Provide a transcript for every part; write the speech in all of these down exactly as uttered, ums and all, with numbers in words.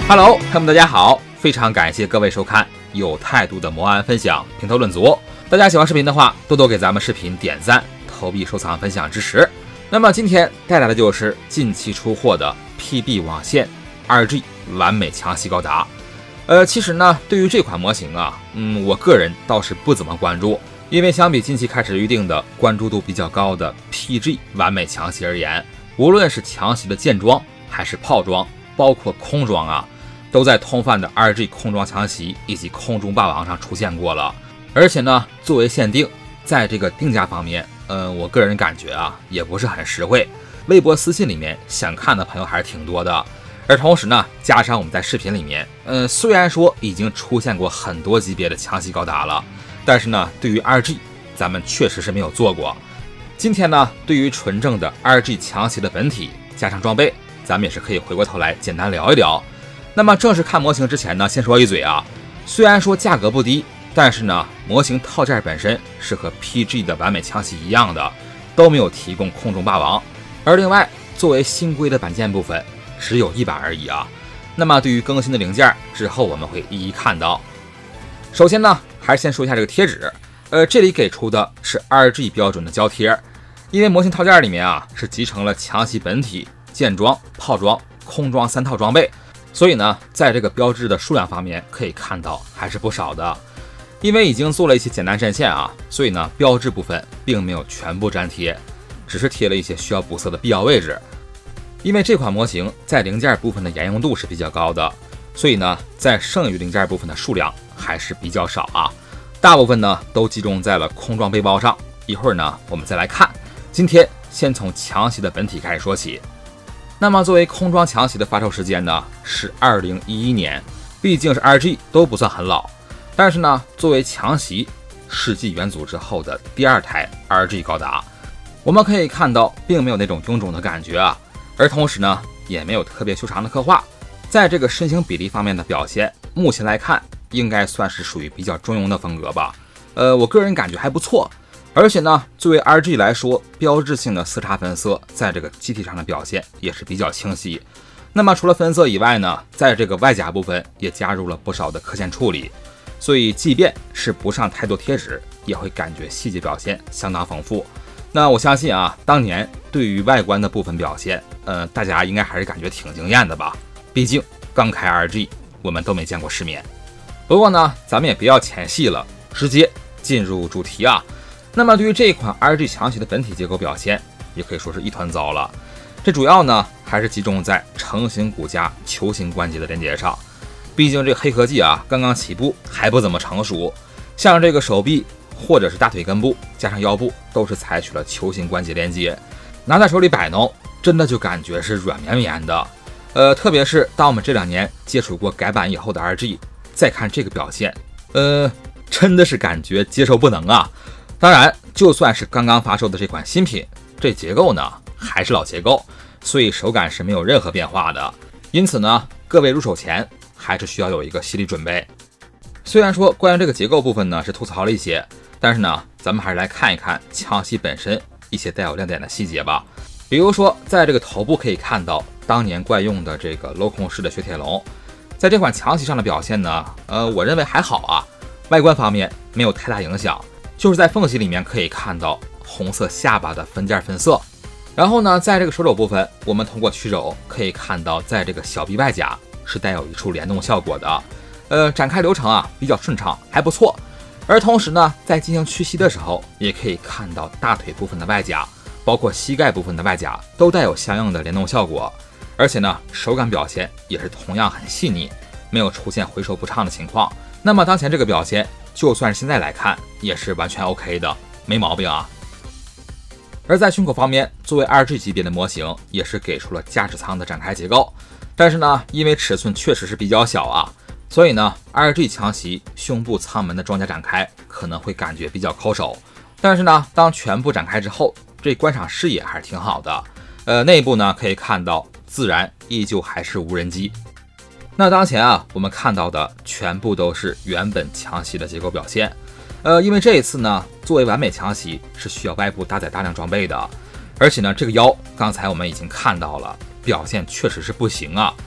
Hello， 朋友们大家好，非常感谢各位收看有态度的魔案分享评头论足。大家喜欢视频的话，多多给咱们视频点赞、投币、收藏、分享支持。那么今天带来的就是近期出货的 P B 网线 二 G 完美强袭高达。呃，其实呢，对于这款模型啊，嗯，我个人倒是不怎么关注，因为相比近期开始预定的关注度比较高的 P G 完美强袭而言，无论是强袭的舰装还是炮装，包括空装啊，都在通贩的 二 G 空装强袭以及空中霸王上出现过了。而且呢，作为限定，在这个定价方面，呃，我个人感觉啊，也不是很实惠。微博私信里面想看的朋友还是挺多的。而同时呢，加上我们在视频里面，呃，虽然说已经出现过很多级别的强袭高达了，但是呢，对于 二 G 咱们确实是没有做过。今天呢，对于纯正的 二 G 强袭的本体加上装备，咱们也是可以回过头来简单聊一聊。那么正式看模型之前呢，先说一嘴啊，虽然说价格不低，但是呢，模型套件本身是和 P G 的完美强袭一样的，都没有提供空中霸王。而另外，作为新规的板件部分，只有一版而已啊。那么对于更新的零件，之后我们会一一看到。首先呢，还是先说一下这个贴纸，呃，这里给出的是 二 G 标准的胶贴，因为模型套件里面啊是集成了强袭本体、舰装、炮装、空装三套装备，所以呢，在这个标志的数量方面可以看到还是不少的。因为已经做了一些简单渗线啊，所以呢，标志部分并没有全部粘贴，只是贴了一些需要补色的必要位置。因为这款模型在零件部分的沿用度是比较高的，所以呢，在剩余零件部分的数量还是比较少啊。大部分呢都集中在了空装背包上。一会儿呢，我们再来看。今天先从强袭的本体开始说起。那么作为空装强袭的发售时间呢是二零一一年，毕竟是 二 G 都不算很老。但是呢，作为强袭世纪元祖之后的第二台 二 G 高达，我们可以看到并没有那种臃肿的感觉啊。而同时呢，也没有特别修长的刻画，在这个身形比例方面的表现，目前来看应该算是属于比较中庸的风格吧。呃，我个人感觉还不错。而且呢，作为 二 G 来说，标志性的四叉分色在这个机体上的表现也是比较清晰。那么除了分色以外呢，在这个外甲部分也加入了不少的刻线处理，所以即便是不上太多贴纸，也会感觉细节表现相当丰富。那我相信啊，当年对于外观的部分表现，呃，大家应该还是感觉挺惊艳的吧？毕竟刚开 二 G， 我们都没见过世面。不过呢，咱们也不要前戏了，直接进入主题啊。那么对于这款 二 G 强袭的本体结构表现，也可以说是一团糟了。这主要呢还是集中在成型骨架、球形关节的连接上。毕竟这个黑科技啊，刚刚起步，还不怎么成熟。像这个手臂或者是大腿根部加上腰部都是采取了球形关节连接，拿在手里摆弄，真的就感觉是软绵绵的。呃，特别是当我们这两年接触过改版以后的 二 G， 再看这个表现，呃，真的是感觉接受不能啊。当然，就算是刚刚发售的这款新品，这结构呢还是老结构，所以手感是没有任何变化的。因此呢，各位入手前还是需要有一个心理准备。虽然说关于这个结构部分呢是吐槽了一些，但是呢，咱们还是来看一看强袭本身一些带有亮点的细节吧。比如说，在这个头部可以看到当年惯用的这个镂空式的雪铁龙，在这款强袭上的表现呢，呃，我认为还好啊，外观方面没有太大影响，就是在缝隙里面可以看到红色下巴的分件分色。然后呢，在这个手肘部分，我们通过曲肘可以看到，在这个小臂外甲是带有一处联动效果的。呃，展开流程啊比较顺畅，还不错。而同时呢，在进行屈膝的时候，也可以看到大腿部分的外甲，包括膝盖部分的外甲，都带有相应的联动效果。而且呢，手感表现也是同样很细腻，没有出现回收不畅的情况。那么当前这个表现，就算是现在来看，也是完全 OK 的，没毛病啊。而在胸口方面，作为 二 G 级别的模型，也是给出了驾驶舱的展开结构。但是呢，因为尺寸确实是比较小啊，所以呢 二 G 强袭胸部舱门的装甲展开可能会感觉比较抠手。但是呢，当全部展开之后，这观赏视野还是挺好的。呃，内部呢可以看到，自然依旧还是无人机。那当前啊，我们看到的全部都是原本强袭的结构表现。呃，因为这一次呢，作为完美强袭是需要外部搭载大量装备的，而且呢，这个腰刚才我们已经看到了，表现确实是不行啊。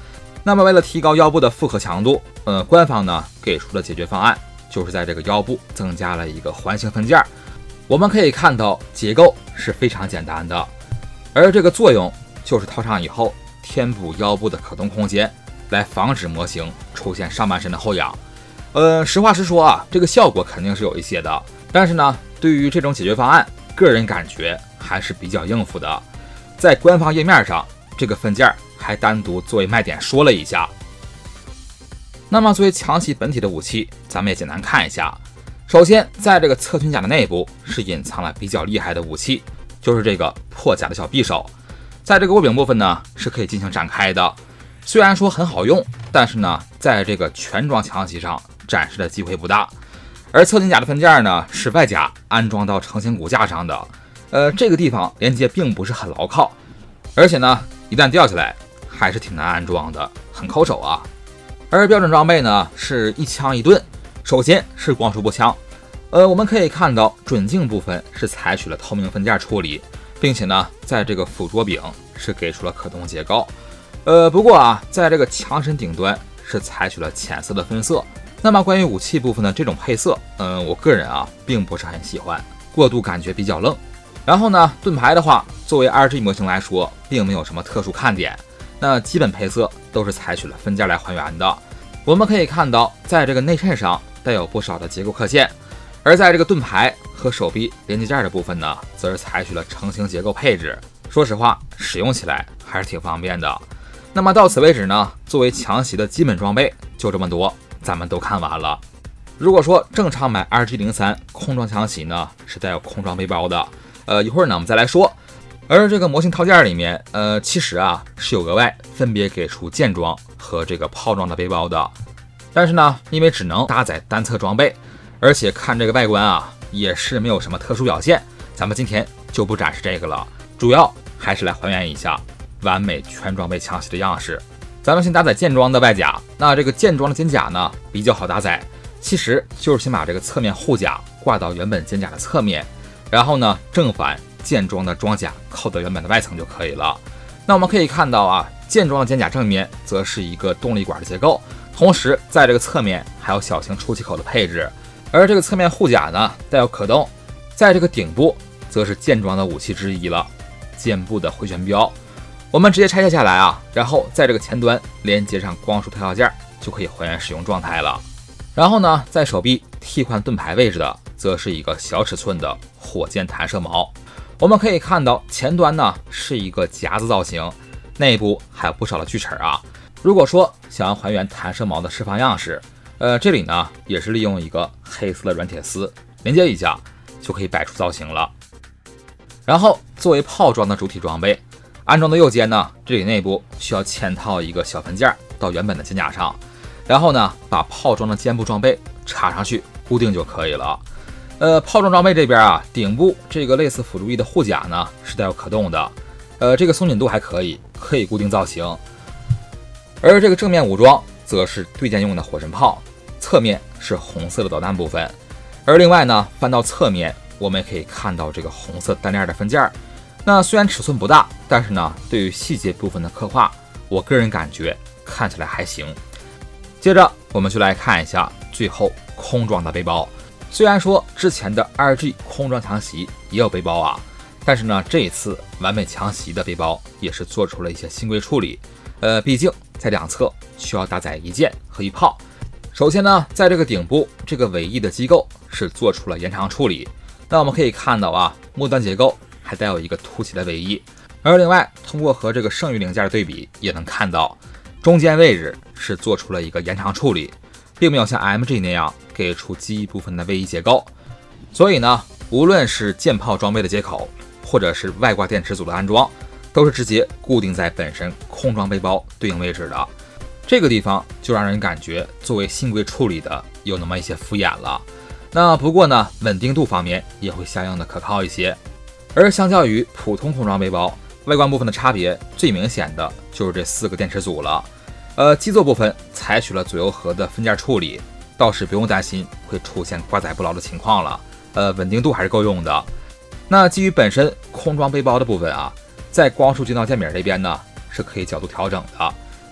那么为了提高腰部的负荷强度，呃，官方呢给出的解决方案就是在这个腰部增加了一个环形分件。我们可以看到结构是非常简单的，而这个作用就是套上以后填补腰部的可动空间，来防止模型出现上半身的后仰。呃，实话实说啊，这个效果肯定是有一些的，但是呢，对于这种解决方案，个人感觉还是比较应付的。在官方页面上，这个分件还单独作为卖点说了一下。那么作为强袭本体的武器，咱们也简单看一下。首先，在这个侧裙甲的内部是隐藏了比较厉害的武器，就是这个破甲的小匕首。在这个握柄部分呢，是可以进行展开的。虽然说很好用，但是呢，在这个全装强袭上展示的机会不大。而侧裙甲的分件呢，是外甲安装到成型骨架上的，呃，这个地方连接并不是很牢靠，而且呢，一旦掉下来还是挺难安装的，很抠手啊。而标准装备呢是一枪一盾，首先是光束步枪，呃，我们可以看到准镜部分是采取了透明分件处理，并且呢，在这个辅桌柄是给出了可动结构。呃，不过啊，在这个枪身顶端是采取了浅色的分色。那么关于武器部分的这种配色，嗯，我个人啊并不是很喜欢，过度感觉比较愣。然后呢，盾牌的话，作为 R G 模型来说，并没有什么特殊看点。那基本配色都是采取了分件来还原的。我们可以看到，在这个内衬上带有不少的结构刻线，而在这个盾牌和手臂连接件的部分呢，则是采取了成型结构配置。说实话，使用起来还是挺方便的。那么到此为止呢，作为强袭的基本装备就这么多，咱们都看完了。如果说正常买 R G 零三 空装强袭呢，是带有空装背包的，呃，一会儿呢我们再来说。而这个模型套件里面，呃，其实啊是有额外分别给出剑装和这个炮装的背包的，但是呢，因为只能搭载单侧装备，而且看这个外观啊，也是没有什么特殊表现，咱们今天就不展示这个了，主要还是来还原一下完美全装备强袭的样式。咱们先搭载剑装的外甲，那这个剑装的肩甲呢比较好搭载，其实就是先把这个侧面护甲挂到原本肩甲的侧面，然后呢正反剑装的装甲扣到原本的外层就可以了。那我们可以看到啊，剑装的肩甲正面则是一个动力管的结构，同时在这个侧面还有小型出气口的配置，而这个侧面护甲呢带有可动，在这个顶部则是剑装的武器之一了，肩部的回旋镖。我们直接拆卸下来啊，然后在这个前端连接上光束特效件，就可以还原使用状态了。然后呢，在手臂替换盾牌位置的，则是一个小尺寸的火箭弹射矛。我们可以看到前端呢是一个夹子造型，内部还有不少的锯齿啊。如果说想要还原弹射矛的释放样式，呃，这里呢也是利用一个黑色的软铁丝连接一下，就可以摆出造型了。然后作为炮装的主体装备，安装的右肩呢，这里内部需要嵌套一个小分件到原本的肩甲上，然后呢把炮装的肩部装备插上去固定就可以了。呃，炮装装备这边啊，顶部这个类似辅助翼的护甲呢是带有可动的，呃，这个松紧度还可以，可以固定造型。而这个正面武装则是对舰用的火神炮，侧面是红色的导弹部分。而另外呢，翻到侧面，我们也可以看到这个红色单链的分件。那虽然尺寸不大，但是呢，对于细节部分的刻画，我个人感觉看起来还行。接着我们就来看一下最后空装的背包。虽然说之前的 R G 空装强袭也有背包啊，但是呢，这一次完美强袭的背包也是做出了一些新规处理。呃，毕竟在两侧需要搭载一箭和一炮。首先呢，在这个顶部这个尾翼的机构是做出了延长处理。那我们可以看到啊，末端结构还带有一个凸起的尾翼，而另外通过和这个剩余零件的对比，也能看到中间位置是做出了一个延长处理，并没有像 M G 那样给出机翼部分的尾翼结构。所以呢，无论是舰炮装备的接口，或者是外挂电池组的安装，都是直接固定在本身空装背包对应位置的。这个地方就让人感觉作为新规处理的有那么一些敷衍了。那不过呢，稳定度方面也会相应的可靠一些。而相较于普通空装背包，外观部分的差别最明显的就是这四个电池组了。呃，基座部分采取了左右核的分件处理，倒是不用担心会出现挂载不牢的情况了。呃，稳定度还是够用的。那基于本身空装背包的部分啊，在光束进道键柄这边呢是可以角度调整的。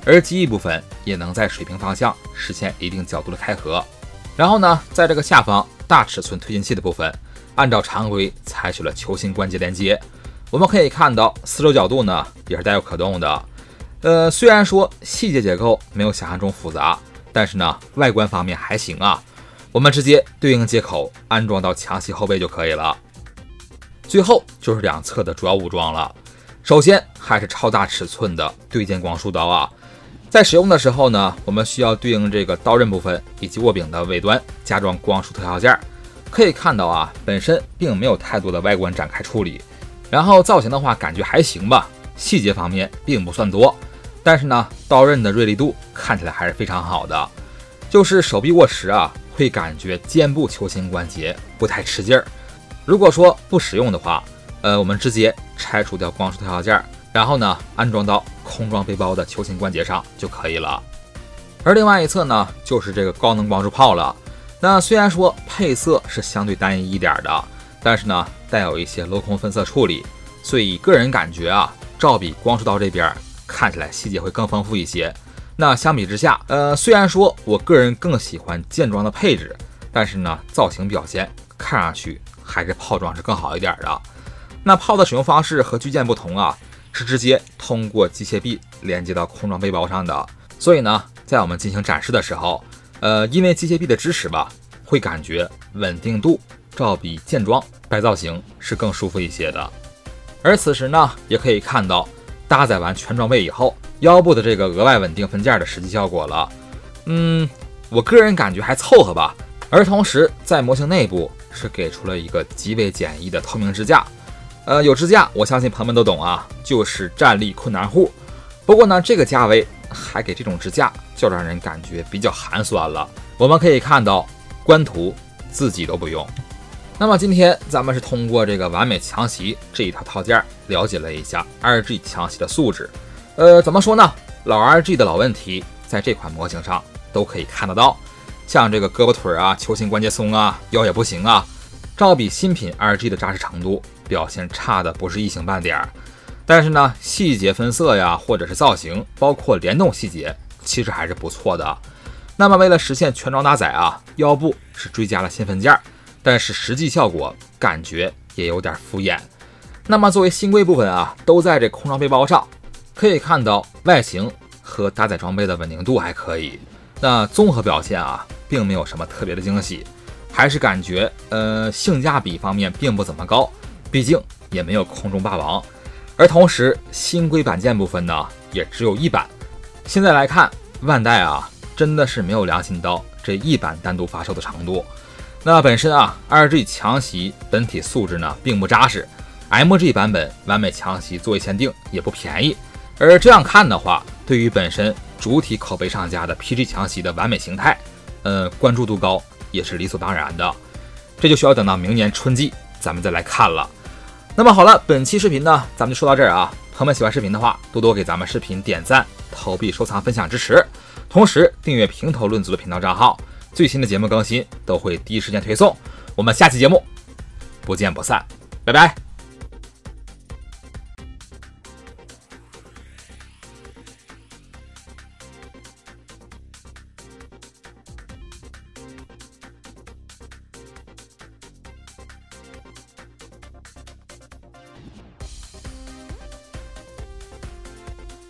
而机翼部分也能在水平方向实现一定角度的开合。然后呢，在这个下方大尺寸推进器的部分，按照常规采取了球形关节连接。我们可以看到四周角度呢也是带有可动的。呃，虽然说细节结构没有想象中复杂，但是呢外观方面还行啊。我们直接对应接口安装到墙系后背就可以了。最后就是两侧的主要武装了。首先还是超大尺寸的对剑光束刀啊。在使用的时候呢，我们需要对应这个刀刃部分以及握柄的尾端加装光束特效件。可以看到啊，本身并没有太多的外观展开处理。然后造型的话感觉还行吧，细节方面并不算多，但是呢刀刃的锐利度看起来还是非常好的。就是手臂握持啊，会感觉肩部球形关节不太吃劲儿。如果说不使用的话，呃，我们直接拆除掉光束特效件，然后呢安装到空装背包的球形关节上就可以了。而另外一侧呢，就是这个高能光束炮了。那虽然说配色是相对单一一点的，但是呢带有一些镂空分色处理，所以个人感觉啊，照比光束刀这边看起来细节会更丰富一些。那相比之下，呃，虽然说我个人更喜欢剑装的配置，但是呢造型表现看上去还是炮装是更好一点的。那炮的使用方式和巨剑不同啊，是直接通过机械臂连接到空装背包上的。所以呢，在我们进行展示的时候，呃，因为机械臂的支持吧，会感觉稳定度照比剑装摆造型是更舒服一些的。而此时呢，也可以看到搭载完全装备以后，腰部的这个额外稳定分件的实际效果了。嗯，我个人感觉还凑合吧。而同时在模型内部是给出了一个极为简易的透明支架。呃，有支架我相信朋友们都懂啊，就是战力困难户。不过呢，这个价位还给这种支架就让人感觉比较寒酸了。我们可以看到官图自己都不用。那么今天咱们是通过这个完美强袭这一套套件了解了一下 R G 强袭的素质。呃，怎么说呢，老 R G 的老问题在这款模型上都可以看得到，像这个胳膊腿啊、球形关节松啊、腰也不行啊，照比新品 R G 的扎实程度表现差的不是一星半点。但是呢，细节分色呀，或者是造型，包括联动细节，其实还是不错的。那么为了实现全装搭载啊，腰部是追加了新分件，但是实际效果感觉也有点敷衍。那么作为新规部分啊，都在这空装背包上，可以看到外形和搭载装备的稳定度还可以。那综合表现啊，并没有什么特别的惊喜，还是感觉呃性价比方面并不怎么高，毕竟也没有空中霸王。而同时新规板件部分呢，也只有一版。现在来看，万代啊真的是没有良心到这一版单独发售的程度。那本身啊 R G 强袭本体素质呢并不扎实， M G 版本完美强袭作为限定也不便宜。而这样看的话，对于本身主体口碑上架的 P G 强袭的完美形态，呃，关注度高也是理所当然的。这就需要等到明年春季咱们再来看了。那么好了，本期视频呢咱们就说到这儿啊。朋友们喜欢视频的话，多多给咱们视频点赞、投币、收藏、分享支持，同时订阅评头论足的频道账号，最新的节目更新都会第一时间推送。我们下期节目不见不散，拜拜。